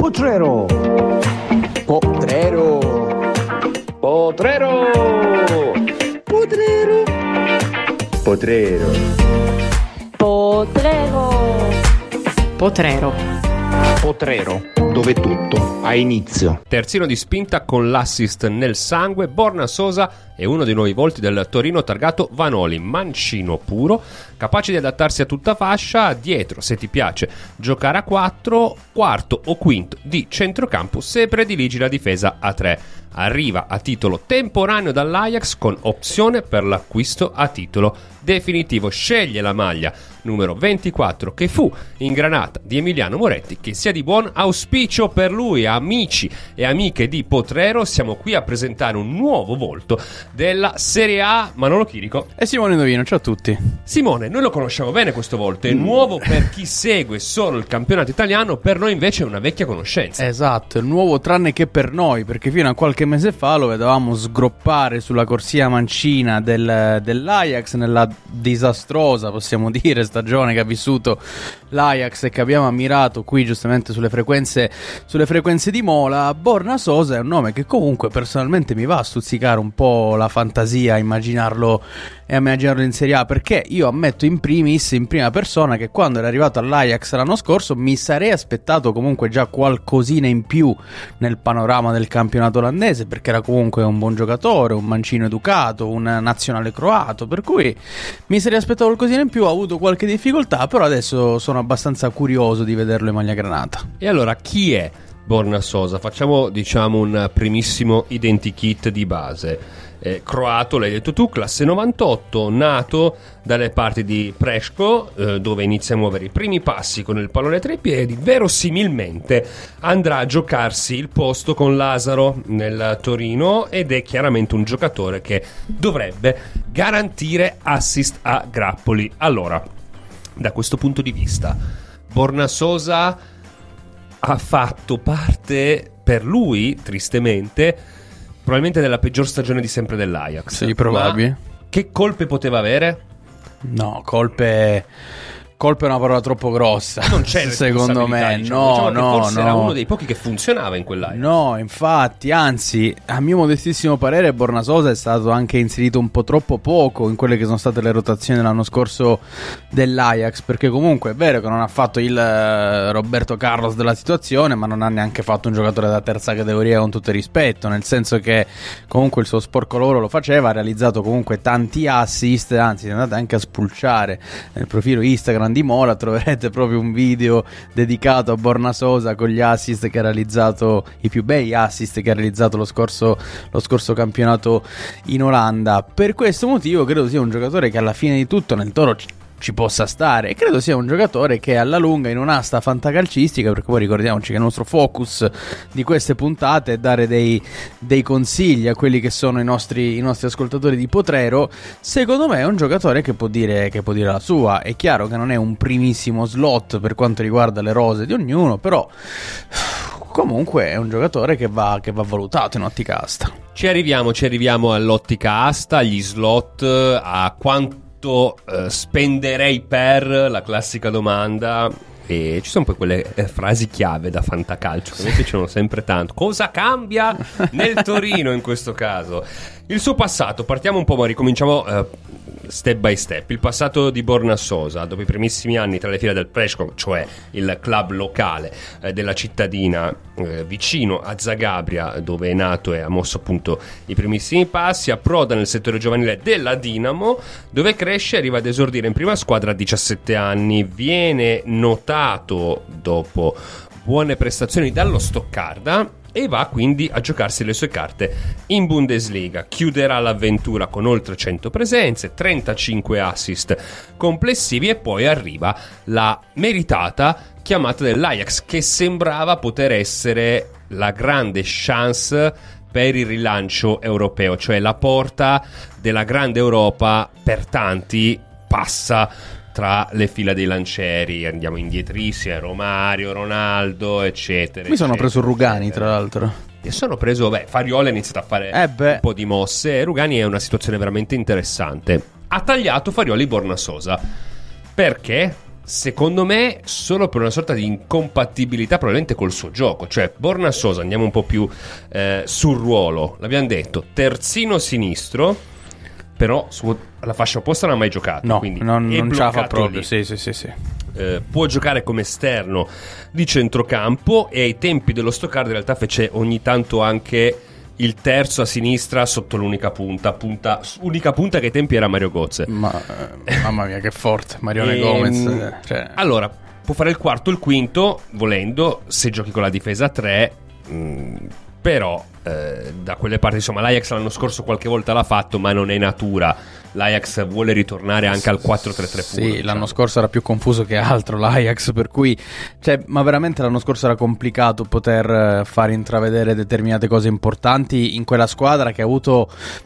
Potrero. Potrero. Potrero. Potrero. Potrero. Potrero. Potrero. Potrero, dove tutto ha inizio. Terzino di spinta con l'assist nel sangue, Borna Sosa è uno dei nuovi volti del Torino targato Vanoli, mancino puro, capace di adattarsi a tutta fascia, dietro se ti piace giocare a 4, quarto o quinto di centrocampo se prediligi la difesa a 3. Arriva a titolo temporaneo dall'Ajax con opzione per l'acquisto a titolo definitivo. Sceglie la maglia numero 24 che fu ingranata di Emiliano Moretti, che sia di buon auspicio per lui. Amici e amiche di Potrero, siamo qui a presentare un nuovo volto della Serie A. Manolo Chirico e Simone Indovino, ciao a tutti. Simone, noi lo conosciamo bene questo volto, è nuovo per chi segue solo il campionato italiano, per noi invece è una vecchia conoscenza. Esatto, è nuovo tranne che per noi, perché fino a qualche mese fa lo vedevamo sgroppare sulla corsia mancina dell'Ajax nella disastrosa, possiamo dire, stagione che ha vissuto l'Ajax e che abbiamo ammirato qui giustamente sulle frequenze di Mola. Borna Sosa è un nome che comunque personalmente mi va a stuzzicare un po' la fantasia, immaginarlo in Serie A, perché io ammetto in prima persona che quando era arrivato all'Ajax l'anno scorso mi sarei aspettato comunque già qualcosina in più nel panorama del campionato olandese, perché era comunque un buon giocatore, un mancino educato, un nazionale croato, per cui mi sarei aspettato qualcosina in più. Ha avuto qualche difficoltà, però adesso sono abbastanza curioso di vederlo in maglia granata. E allora chi è Borna Sosa? Facciamo un primissimo identikit di base. Croato, l'hai detto tu, classe 98, nato dalle parti di Preško, dove inizia a muovere i primi passi con il pallone tra i piedi. Verosimilmente andrà a giocarsi il posto con Lazaro nel Torino ed è chiaramente un giocatore che dovrebbe garantire assist a grappoli. Allora, da questo punto di vista, Borna Sosa ha fatto parte, per lui, tristemente, probabilmente della peggior stagione di sempre dell'Ajax. Sì, probabile. Ma che colpe poteva avere? No, colpe è una parola troppo grossa. Non c'è secondo me. Diciamo che forse era uno dei pochi che funzionava in quell'Ajax. No, infatti, anzi, a mio modestissimo parere Borna Sosa è stato anche inserito un po' troppo poco in quelle che sono state le rotazioni l'anno scorso dell'Ajax, perché comunque è vero che non ha fatto il Roberto Carlos della situazione, ma non ha neanche fatto un giocatore da terza categoria, con tutto il rispetto, nel senso che comunque il suo sporco lavoro lo faceva, ha realizzato comunque tanti assist, anzi se andate anche a spulciare nel profilo Instagram di Mola troverete proprio un video dedicato a Borna Sosa con gli assist che ha realizzato, i più bei assist che ha realizzato lo scorso campionato in Olanda. Per questo motivo credo sia un giocatore che alla fine di tutto nel Toro ci possa stare, e credo sia un giocatore che alla lunga in un'asta fantacalcistica, perché poi ricordiamoci che il nostro focus di queste puntate è dare dei consigli a quelli che sono i nostri ascoltatori di Potrero. Secondo me è un giocatore che può dire la sua. È chiaro che non è un primissimo slot per quanto riguarda le rose di ognuno, però comunque è un giocatore che va valutato in ottica asta. Ci arriviamo all'ottica asta, agli slot, a quanto spenderei per la classica domanda. E ci sono poi quelle frasi chiave da fantacalcio che mi piacciono sempre tanto. Cosa cambia nel Torino in questo caso? Il suo passato, partiamo un po', ma ricominciamo step by step. Il passato di Borna Sosa, dopo i primissimi anni tra le file del Preško, cioè il club locale della cittadina vicino a Zagabria, dove è nato e ha mosso appunto i primissimi passi, approda nel settore giovanile della Dinamo, dove cresce e arriva ad esordire in prima squadra a 17 anni. Viene notato dopo buone prestazioni dallo Stoccarda e va quindi a giocarsi le sue carte in Bundesliga. Chiuderà l'avventura con oltre 100 presenze, 35 assist complessivi, e poi arriva la meritata chiamata dell'Ajax, che sembrava poter essere la grande chance per il rilancio europeo, cioè la porta della grande Europa per tanti passa tra le fila dei lancieri. Andiamo indietrissimi, Romario, Ronaldo, eccetera. Mi sono preso Rugani, tra l'altro. E sono preso, Farioli ha iniziato a fare un po' di mosse. Rugani è una situazione veramente interessante. Ha tagliato Farioli Borna Sosa. Perché? secondo me solo per una sorta di incompatibilità probabilmente col suo gioco. Cioè Borna Sosa, andiamo un po' più sul ruolo, l'abbiamo detto, terzino sinistro, però alla fascia opposta non ha mai giocato, No, quindi non ce la fa proprio. lì. Sì. Può giocare come esterno di centrocampo, e ai tempi dello Stoccarda in realtà fece ogni tanto anche il terzo a sinistra sotto l'unica punta che ai tempi era Mario Götze. Mamma mia, che forte Marione Gomez. Allora, può fare il quarto, il quinto, volendo, se giochi con la difesa 3, però da quelle parti, insomma, l'Ajax l'anno scorso qualche volta l'ha fatto, ma non è natura. L'Ajax vuole ritornare anche al 4-3-3 sì, puro, l'anno scorso era più confuso che altro l'Ajax, per cui ma veramente l'anno scorso era complicato poter far intravedere determinate cose importanti in quella squadra che ha avuto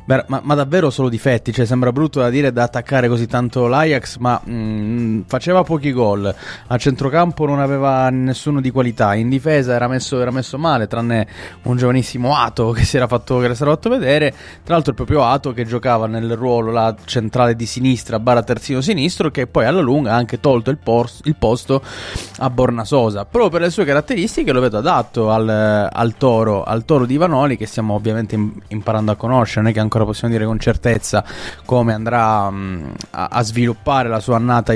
ma davvero solo difetti. Cioè, sembra brutto da dire, da attaccare così tanto l'Ajax, ma faceva pochi gol, a centrocampo non aveva nessuno di qualità, in difesa era messo male, tranne un giovanissimo Ato che si era fatto vedere, tra l'altro il proprio Ato che giocava nel ruolo la centrale di sinistra / terzino sinistro, che poi alla lunga ha anche tolto il posto a Borna Sosa, proprio per le sue caratteristiche. Lo vedo adatto al Toro di Vanoli, che stiamo ovviamente imparando a conoscere. Non è che ancora possiamo dire con certezza come andrà a sviluppare la sua annata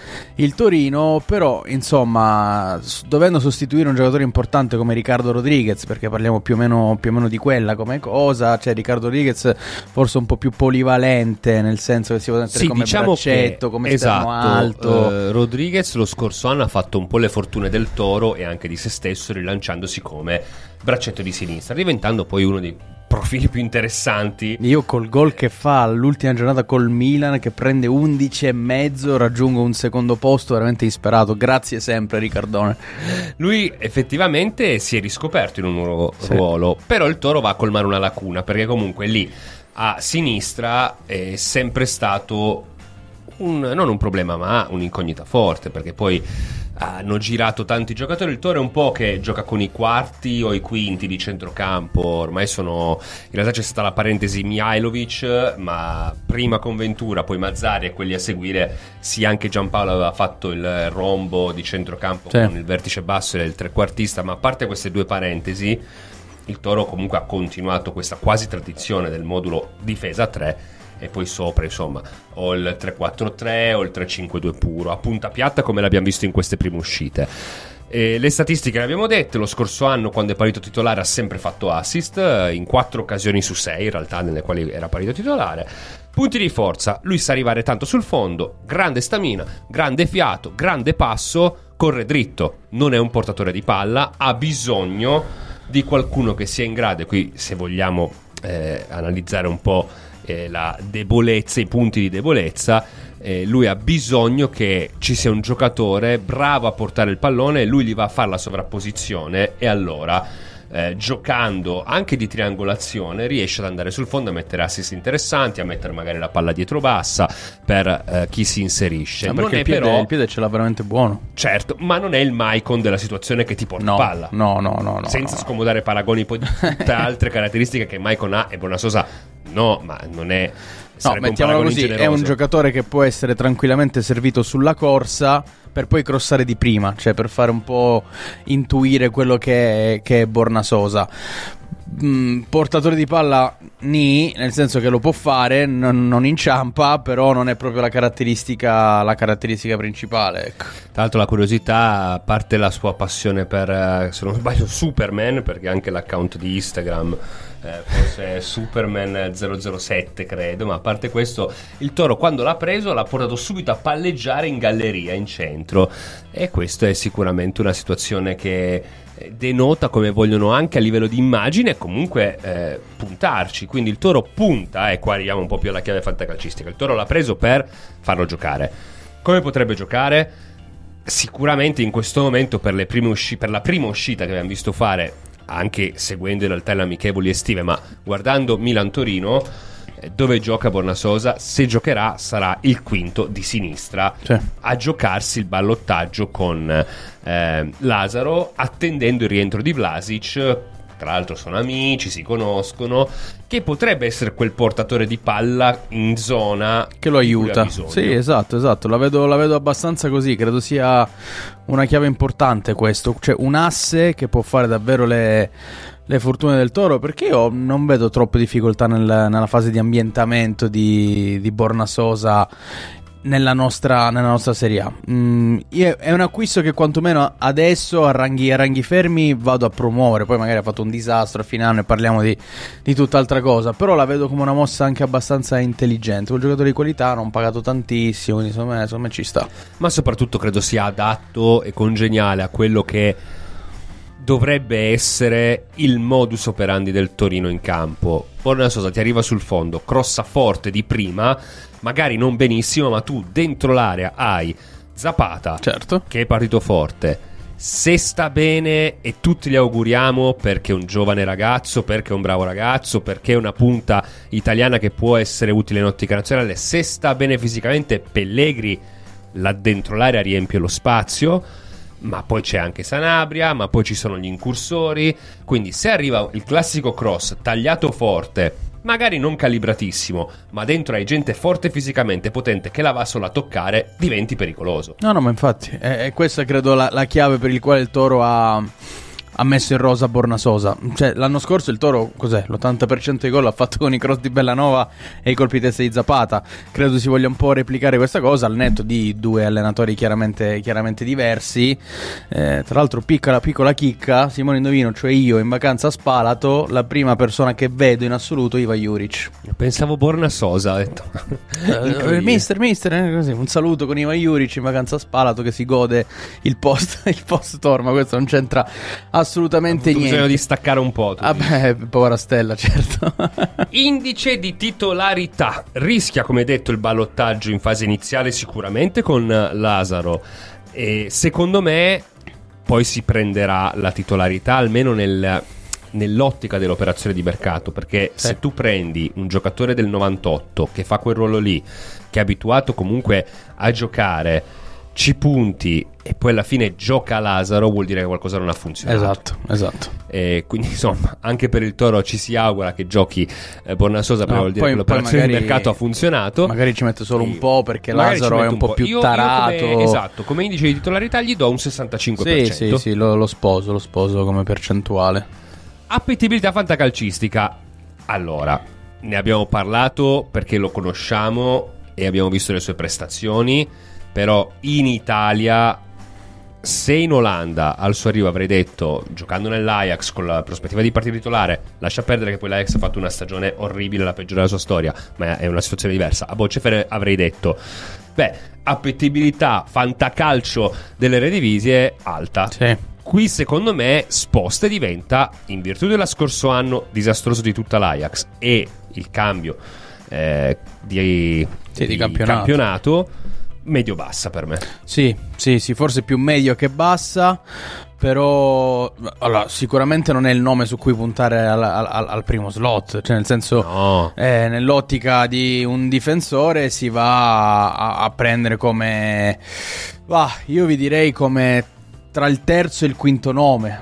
il Torino, però insomma, dovendo sostituire un giocatore importante come Ricardo Rodriguez, perché parliamo più o meno di quella come cosa, cioè Ricardo Rodriguez forse un po' più polivalente, nel senso che si può mettere come braccetto, come esterno alto. Rodriguez lo scorso anno ha fatto un po' le fortune del Toro e anche di se stesso, rilanciandosi come braccetto di sinistra, diventando poi uno dei profili più interessanti. Io col gol che fa l'ultima giornata col Milan, che prende 11,5, raggiungo un secondo posto veramente disperato. Grazie sempre Riccardone. Lui effettivamente si è riscoperto in un nuovo ruolo, però il Toro va a colmare una lacuna, perché comunque lì a sinistra è sempre stato non un problema, ma un'incognita forte, perché poi hanno girato tanti giocatori. Il Toro è un po' che gioca con i quarti o i quinti di centrocampo, ormai in realtà c'è stata la parentesi Mihajlovic, ma prima con Ventura, poi Mazzari e quelli a seguire. Sì, anche Giampaolo aveva fatto il rombo di centrocampo con il vertice basso e il trequartista, ma a parte queste due parentesi, il Toro comunque ha continuato questa quasi tradizione del modulo difesa 3, e poi sopra insomma o il 3-4-3 o il 3-5-2 puro a punta piatta, come l'abbiamo visto in queste prime uscite. E le statistiche le abbiamo dette. Lo scorso anno, quando è partito titolare, ha sempre fatto assist in 4 occasioni su 6 in realtà nelle quali era partito titolare. Punti di forza: lui sa arrivare tanto sul fondo, grande stamina, grande fiato, grande passo, corre dritto, non è un portatore di palla, ha bisogno di qualcuno che sia in grado, e qui se vogliamo analizzare un po' la debolezza, i punti di debolezza, lui ha bisogno che ci sia un giocatore bravo a portare il pallone, e lui gli va a fare la sovrapposizione, e allora giocando anche di triangolazione riesce ad andare sul fondo, a mettere assist interessanti, a mettere magari la palla dietro bassa per chi si inserisce. No, perché il piede ce l'ha veramente buono. Certo, ma non è il Maicon della situazione che ti porta palla. No. Senza scomodare paragoni poi di tutte altre caratteristiche che Maicon ha e Borna Sosa no, ma non è... No, mettiamolo così, è un giocatore che può essere tranquillamente servito sulla corsa per poi crossare di prima, cioè per fare un po' intuire quello che è Borna Sosa. Portatore di palla nel senso che lo può fare, non inciampa, però non è proprio la caratteristica principale, ecco. Tra l'altro la curiosità, a parte la sua passione per, se non sbaglio, Superman, perché anche l'account di Instagram forse è Superman 007 credo, ma a parte questo, il Toro quando l'ha preso l'ha portato subito a palleggiare in galleria in centro, e questo è sicuramente una situazione che denota come vogliono anche a livello di immagine comunque puntarci. Quindi il Toro punta, e qua arriviamo un po' più alla chiave fantacalcistica. Il Toro l'ha preso per farlo giocare. Come potrebbe giocare? Sicuramente in questo momento per la prima uscita che abbiamo visto fare, anche seguendo in realtà le amichevoli estive, ma guardando Milan-Torino, dove gioca Borna Sosa, se giocherà sarà il quinto di sinistra, a giocarsi il ballottaggio con Lazaro, attendendo il rientro di Vlasic, tra l'altro sono amici, si conoscono, che potrebbe essere quel portatore di palla in zona che lo aiuta. Sì, esatto, la vedo abbastanza così, credo sia una chiave importante questo, cioè un asse che può fare davvero le fortune del Toro, perché io non vedo troppe difficoltà nella fase di ambientamento di Borna Sosa nella nostra Serie A. È un acquisto che quantomeno adesso a ranghi fermi vado a promuovere. Poi magari ha fatto un disastro a fine anno e parliamo di tutt'altra cosa, però la vedo come una mossa anche abbastanza intelligente. Un giocatore di qualità, non pagato tantissimo, quindi secondo me ci sta. Ma soprattutto credo sia adatto e congeniale a quello che dovrebbe essere il modus operandi del Torino in campo. Borna Sosa ti arriva sul fondo, crossa forte di prima, magari non benissimo, ma tu dentro l'area hai Zapata, certo, che è partito forte. Se sta bene, e tutti gli auguriamo, perché è un giovane ragazzo, perché è un bravo ragazzo, perché è una punta italiana che può essere utile in ottica nazionale. Se sta bene fisicamente, Pellegrini là dentro l'area riempie lo spazio. Ma poi c'è anche Sanabria, ma poi ci sono gli incursori. Quindi se arriva il classico cross tagliato forte, magari non calibratissimo, ma dentro hai gente forte fisicamente, potente, che la va solo a toccare, diventi pericoloso. No, ma infatti è questa credo la chiave per il quale il Toro ha messo in rosa Borna Sosa. Cioè l'anno scorso il Toro cos'è? L'80% dei gol l'ha fatto con i cross di Bellanova e i colpi di testa di Zapata. Credo si voglia un po' replicare questa cosa al netto di due allenatori chiaramente diversi. Tra l'altro piccola chicca, Simone Indovino, cioè io in vacanza a Spalato, la prima persona che vedo in assoluto Iva Juric. Pensavo Borna Sosa, ho detto. Mister, così, un saluto con Iva Juric in vacanza a Spalato che si gode il post Torma. Questo non c'entra assolutamente niente. Bisogna di staccare un po'. Vabbè, povera Stella, certo. Indice di titolarità. Rischia, come detto, il ballottaggio in fase iniziale sicuramente con Lazaro. E secondo me poi si prenderà la titolarità almeno nell'ottica dell'operazione di mercato, perché se tu prendi un giocatore del 98 che fa quel ruolo lì, che è abituato comunque a giocare, ci punti e poi alla fine gioca Lazaro, vuol dire che qualcosa non ha funzionato. Esatto. E quindi insomma anche per il Toro ci si augura che giochi Borna Sosa, perché vuol dire che l'operazione di mercato ha funzionato. Magari ci mette solo un po' perché Lazaro è un po' più tarato. Io come indice di titolarità gli do un 65%. Sì, lo sposo come percentuale. Appetibilità fantacalcistica. Allora, ne abbiamo parlato perché lo conosciamo e abbiamo visto le sue prestazioni. Però in Italia, se in Olanda al suo arrivo avrei detto, giocando nell'Ajax con la prospettiva di partire titolare, lascia perdere che poi l'Ajax ha fatto una stagione orribile, la peggiore della sua storia, ma è una situazione diversa, a Bocefere avrei detto appetibilità fantacalcio dell'Eredivisie alta. Sì. Qui secondo me sposta diventa, in virtù dello scorso anno disastroso di tutta l'Ajax e il cambio di campionato, medio-bassa per me. Sì, forse più medio che bassa, però allora, sicuramente non è il nome su cui puntare al primo slot, cioè nel senso no. Nell'ottica di un difensore si va a prendere come io vi direi come tra il terzo e il quinto nome,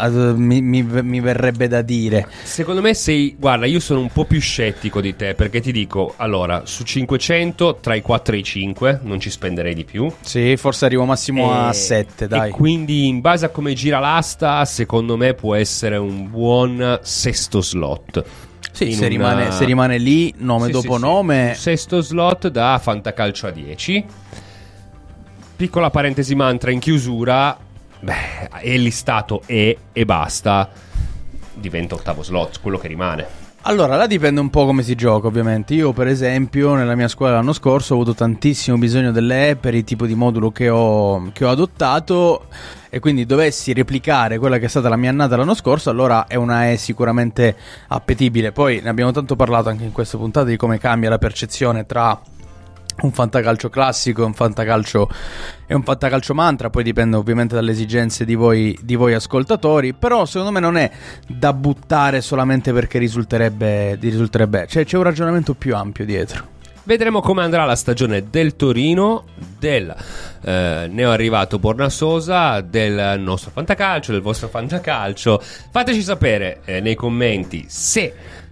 mi verrebbe da dire. Secondo me guarda, io sono un po' più scettico di te, perché ti dico, allora, su 500 tra i 4 e i 5 non ci spenderei di più. Sì, forse arrivo massimo a 7, dai. E quindi in base a come gira l'asta, secondo me può essere un buon sesto slot. Sì, se rimane lì, nome dopo nome. Sesto slot da fantacalcio a 10. Piccola parentesi mantra in chiusura. È listato e basta, diventa ottavo slot, quello che rimane. Allora, là dipende un po' come si gioca, ovviamente. Io, per esempio, nella mia squadra l'anno scorso ho avuto tantissimo bisogno delle E per il tipo di modulo che ho adottato, e quindi dovessi replicare quella che è stata la mia annata l'anno scorso, allora è una E sicuramente appetibile. Poi ne abbiamo tanto parlato anche in questa puntata di come cambia la percezione tra un fantacalcio classico e un fantacalcio mantra. Poi dipende ovviamente dalle esigenze di voi ascoltatori, però secondo me non è da buttare solamente perché risulterebbe, cioè c'è un ragionamento più ampio dietro. Vedremo come andrà la stagione del Torino, del neoarrivato Bornasosa, del nostro fantacalcio, del vostro fantacalcio. Fateci sapere nei commenti se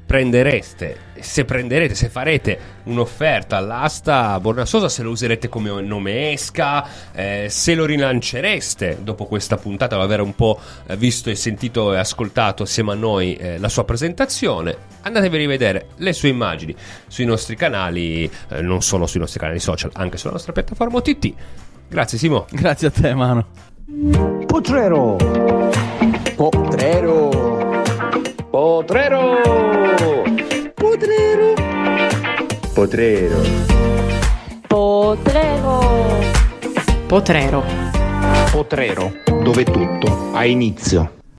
farete un'offerta all'asta a Bornasosa, se lo userete come nome esca, se lo rilancereste dopo questa puntata, dopo aver un po' visto e sentito e ascoltato assieme a noi la sua presentazione. Andatevi a rivedere le sue immagini sui nostri canali, non solo sui nostri canali social, anche sulla nostra piattaforma OTT. Grazie Simo. Grazie a te, Mano. Potrero. Potrero. Potrero. Potrero. Potrero. Potrero. Potrero, dove tutto ha inizio.